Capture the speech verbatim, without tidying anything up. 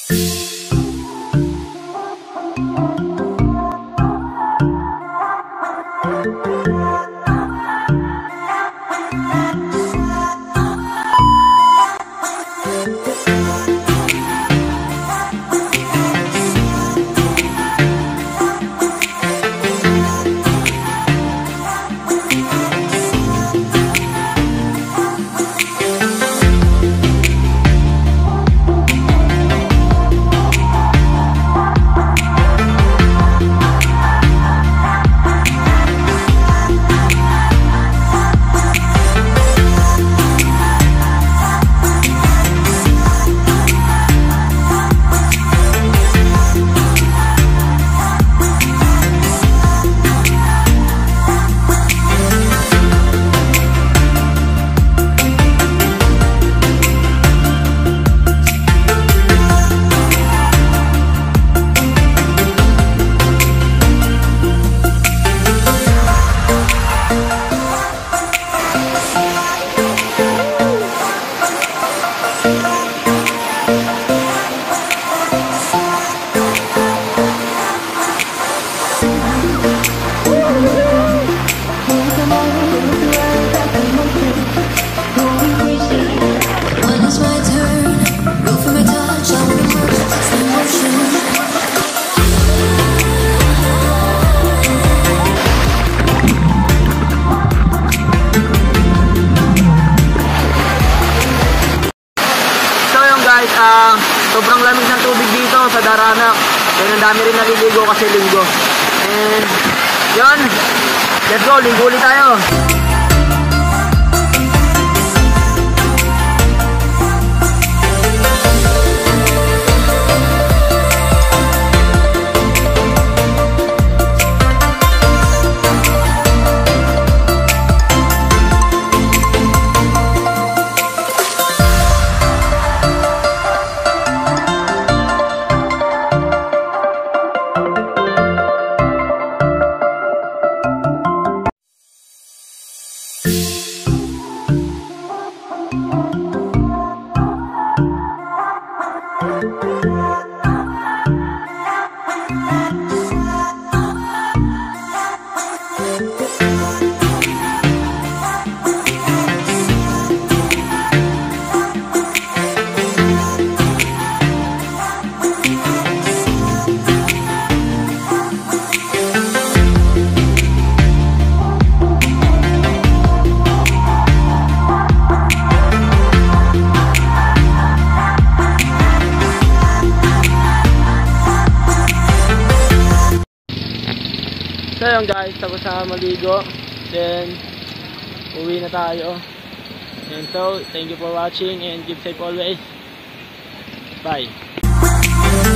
Uh, sobrang lamig ng tubig dito sa Daranak. Kaya ang dami rin naliligo kasi linggo. And yun, let's go, linggo ulit tayo. So yun guys, tapos na maligo, then uwi na tayo. And so, thank you for watching and keep safe always. Bye.